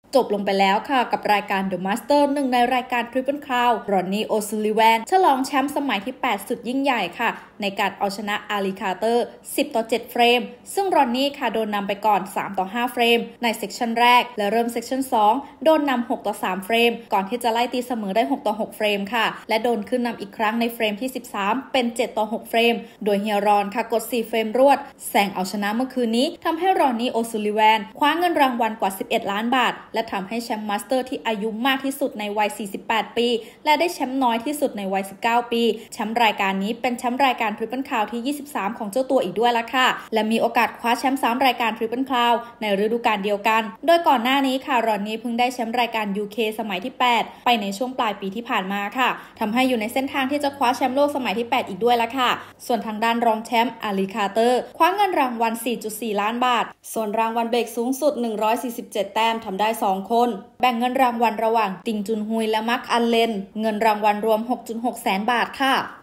จบลงไปแล้วค่ะกับรายการ The Master หนึ่งในรายการ Triple Crown รอนนี่ โอซูลิแวนฉลองแชมป์สมัยที่ 8 สุดยิ่งใหญ่ค่ะในการเอาชนะอาลีคาร์เตอร์ 10-7 เฟรมซึ่งรอนนี่ค่ะโดนนำไปก่อน 3-5 เฟรมในเซกชันแรกและเริ่มเซกชัน2โดนนำ 6-3 เฟรมก่อนที่จะไล่ตีเสมอได้ 6-6 เฟรมค่ะและโดนขึ้นนำอีกครั้งในเฟรมที่ 13 เป็น 7-6 เฟรมโดยเฮียรอนค่ะกด 4 เฟรมรวดแซงเอาชนะเมื่อคืนนี้ทำให้รอนนี่ โอซูลิแวนคว้าเงินรางวัลกว่า 11 ล้านบาทและทำให้แชมป์มาสเตอร์ที่อายุมากที่สุดในวัย 48 ปีและได้แชมป์น้อยที่สุดในวัย 19 ปีแชมป์รายการนี้เป็นแชมป์รายการ Triple Crown ที่ 23 ของเจ้าตัวอีกด้วยละค่ะและมีโอกาสคว้าแชมป์ 3 รายการ Triple Crown ในฤดูกาลเดียวกันโดยก่อนหน้านี้ค่ะรอนนี่เพิ่งได้แชมป์รายการ UK สมัยที่ 8 ไปในช่วงปลายปีที่ผ่านมาค่ะทำให้อยู่ในเส้นทางที่จะคว้าแชมป์โลกสมัยที่ 8 อีกด้วยละค่ะส่วนทางด้านรองแชมป์อาลีคาร์เตอร์คว้าเงินรางวัล 4.4 ล้านบาทส่วนรางวัลเบรกสูงสุด 147 แต้มทำได้ 2 คนแบ่งเงินรางวัลระหว่างติงจุนฮุยและมาร์คอัลเลนเงินรางวัลรวม 6.6 แสนบาทค่ะ